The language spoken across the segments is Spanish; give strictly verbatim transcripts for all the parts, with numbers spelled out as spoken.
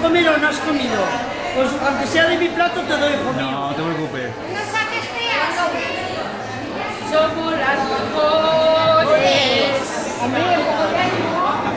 comer o no has comido? Pues aunque sea de mi plato te doy, hijo mío. No, no te preocupes. No saques feas. Somos las mejores. Hombre, un poco de ánimo.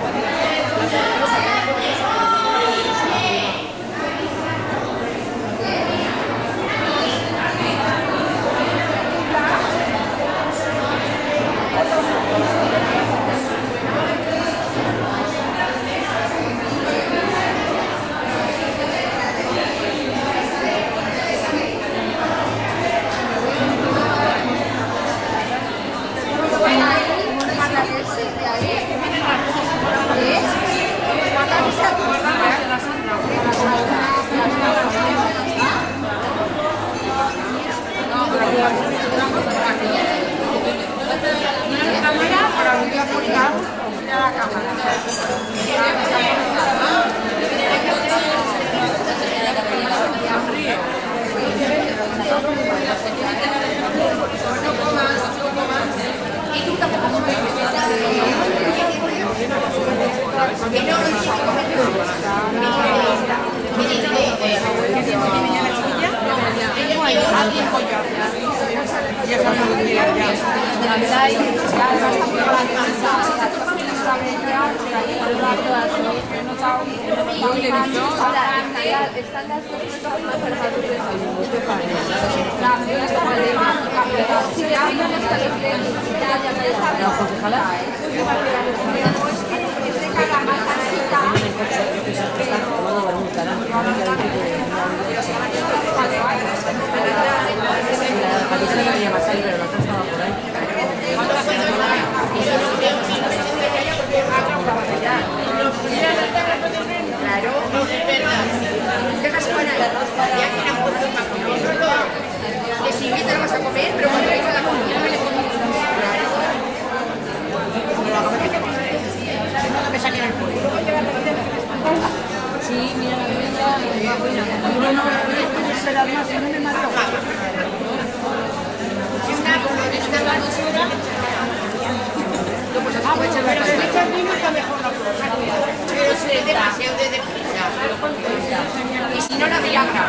Y si no, la Viagra,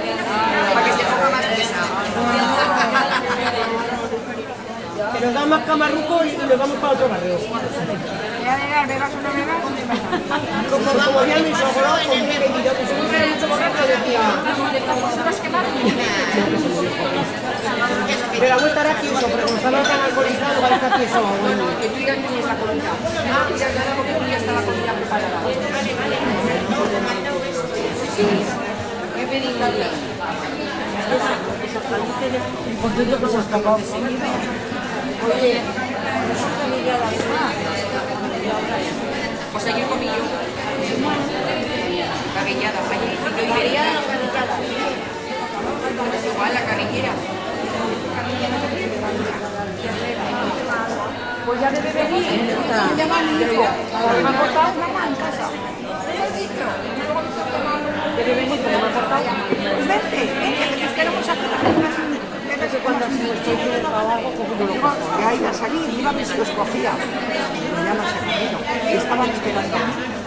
para que se ponga más pesado. Que nos dan más camarrucos y nos vamos para otro barrio. Como vamos ya mi sogro, con mi venido, que según que era mucho borracho, decía... Pero la vuelta era tieso, porque como estaba tan alcoholizado, va a estar tieso. Que tú ya tenías la comida. Ah, mira, claro, porque tú ya está la comida preparada. Vale, vale. ¿Qué pedí? Contento que se ha escapado. Oye, pues ayer comí yo. Carrillada, ayer yo Iberia. Es igual la carrillera. Pues ya debe venir. Me llama mi hijo. Me ha cortado mamá en casa. Debe venir, pero me ha cortado. Pues vente, vente, que nos queremos hacer la cosa. Que cuando estoy en el trabajo, ya iba a salir, iba a ver si los cogía. Ya no se cogido. Y estaban esperando.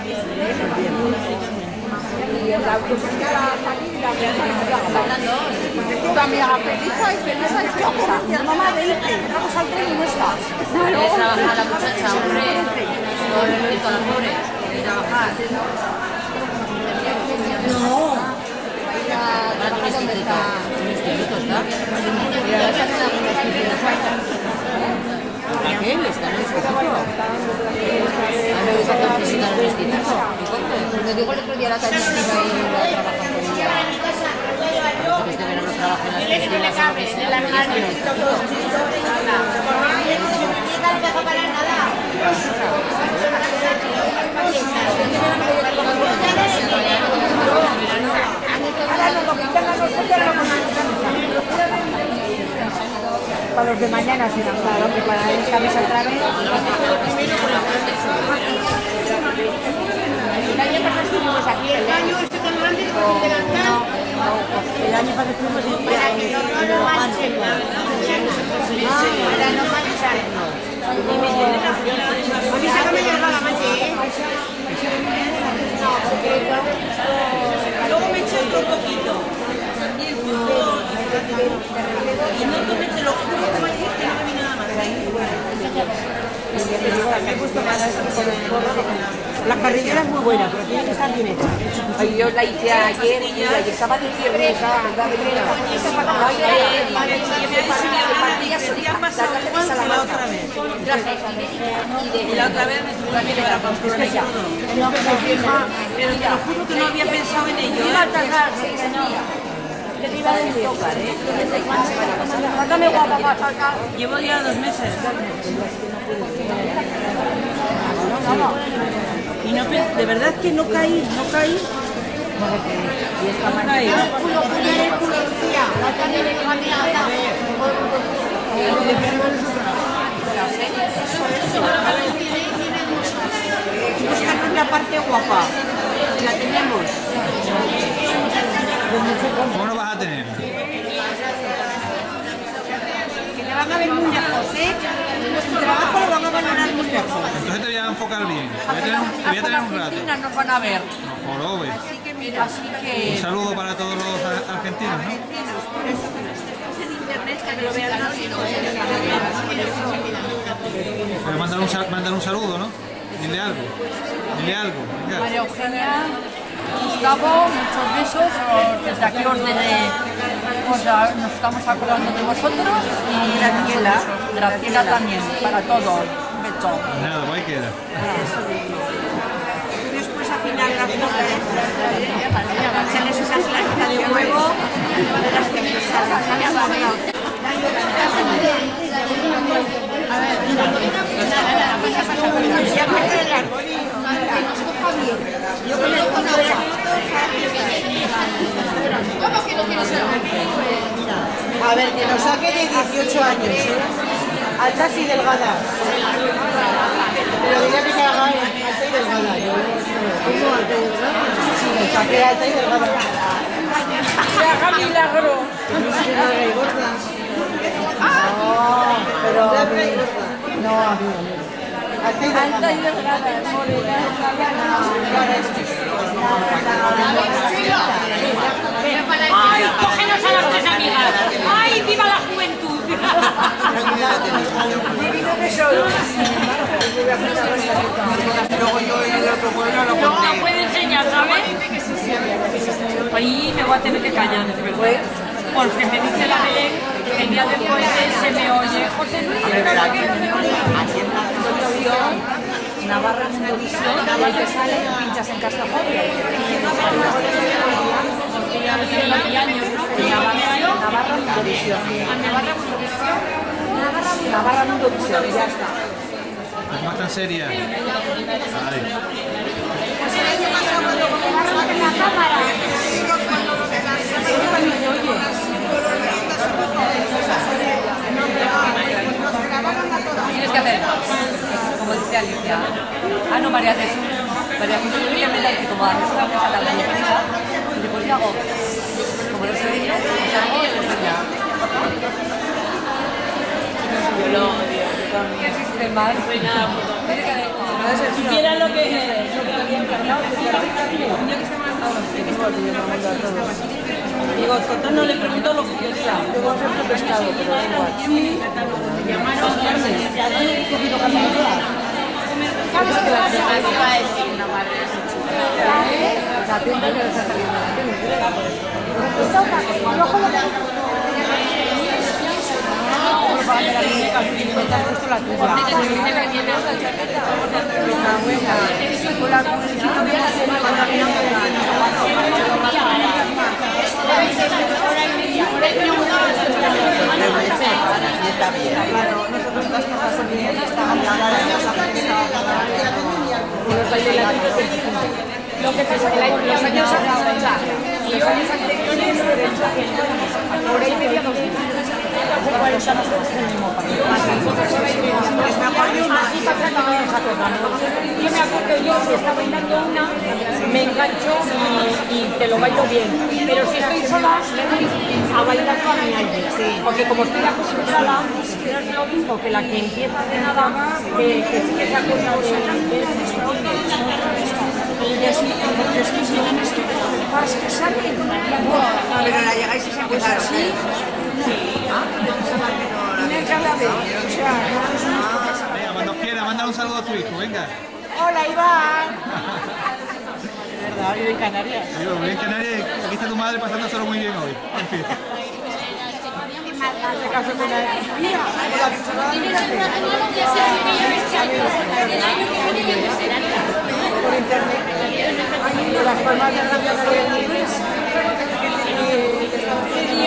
Y el autobús ya va a salir y la hablando. Tu amiga Felisa y Felisa es que mamá de irte, vamos al tren y no estás. Debe trabajar la muchacha, hombre. Todo el único, la pobre. Debe trabajar. No. Ahora tu instituto. Tu instituto está. Mira, ahora se hacen algunos institutos. ¿Para qué? ¿Está en el instituto? ¿A mí me gusta hacer física en el instituto? Porque digo el otro día la Tania que iba a ir a trabajar con ella. Parece que este verano trabaja en las piscinas o lo que sea, pero ya está en el instituto. No dejo parar nada. Para los de mañana, si no, claro, que para el camisa otra vez. El año pasado estuvimos aquí, el año este tan grande que nos adelantamos. El año pasado estuvimos en el año, no lo manchen. Para no mancharnos. A mí se me llega la mancha, ¿eh? Me gusta más este tipo de porro. La carrillera es muy buena, pero tiene que estar bien hecha. Ay, yo la hice ayer y estaba de pierna, estaba de pierna. La otra vez. Y la otra vez me tuve que llevar a Pamplona. Pero te lo juro que no había pensado en ello. Llevo ya dos meses. Y no, de verdad que no caí, no caí. No caí. Buscan una parte guapa. Si la tenemos. ¿Cómo no vas a tener? Que te van a ver muy lejos, ¿eh? Nuestro trabajo lo van a valorar muy lejos. Entonces te voy a enfocar bien. Te voy a tener, te voy a tener un rato. Nos van a ver. No jorobes. Así que mira, así que... Un saludo para todos los ar- argentinos, ¿no? Pero mandar un, sal- mandar un saludo, ¿no? Dile algo. Dile algo. Venga. María Eugenia, Gustavo, muchos besos. Os- Desde aquí os de, os a- nos estamos acordando de vosotros. Y Graciela, Graciela también, para todos. Un beso. Pues nada, pues ahí queda. Después afinar las notas. Echarles una clarita de huevo. De las que me salgan. A ver, que nos saque de dieciocho años, ¿eh? Altas y delgadas. Pero diría que se haga alta y delgada. Yo ¿cómo alta y delgada? Sí, me saqué alta y delgada. ¡Se haga milagro! Larga y gorda. No, pero a mí, no, a mí, a mí. Alta y delgada. Alta y delgada, morena, ¡Ay, cógenos a las tres amigas! ¡Ay, viva la juventud! Luego la puede enseñar, ¿sabes? Ahí me voy a tener que callar, de verdad. Porque me dice la Belén que el día del cohete se me oye José Luis. ¿Para qué no me oye? Navarra Televisión, igual que sale, pinchas en Castafón. Navarra Televisión. Navarra Televisión, ya está. ¿Cómo tan seria? Ay. Tienes que hacer, como dice Alicia. Ah, no, María Jesús. María Jesús, yo voy a meter que como a nuestra mesa la prisa, y después yo hago, como no sé de ella, pues hago y después ya. ¿Qué sistema? Si quieras lo que lo que había encargado, Digo, total no le pregunto lo que quería. Yo voy a hacer pescado, pero da igual. Sí. Me llamaron carne. ¿Ya he cogido carne? ¿Sabes que la semana iba a decir una madre de ese chulo? La tienda que les está saliendo la Lo que pasa es que los años y los años anteriores, por ahí media dos mil. Hace cuarenta años en el mismo país. Así pasa también en Japón. Yo me acuerdo, yo si estaba bailando una, me engancho y, y te lo bailo bien. Pero si estoy sola, me voy a bailar con mi aire. Porque como estoy acostumbrada, no es lo mismo que la que empieza de nada, que, que sí que se acuerda de y así, porque es que si no me estoy más que salen. Pero la llegáis y se empieza así. Sí. Una cada vez. O sea, Venga, cuando quieras. Quiera, manda un saludo a tu hijo, venga. Hola, Iván. De verdad, vive en Canarias. Digo, vive en Canarias, aquí está tu madre pasándoselo muy bien hoy. En fin. En este caso con la... Mira, con la bichorada. Por internet. De las formas de radio que hay en inglés. Y estamos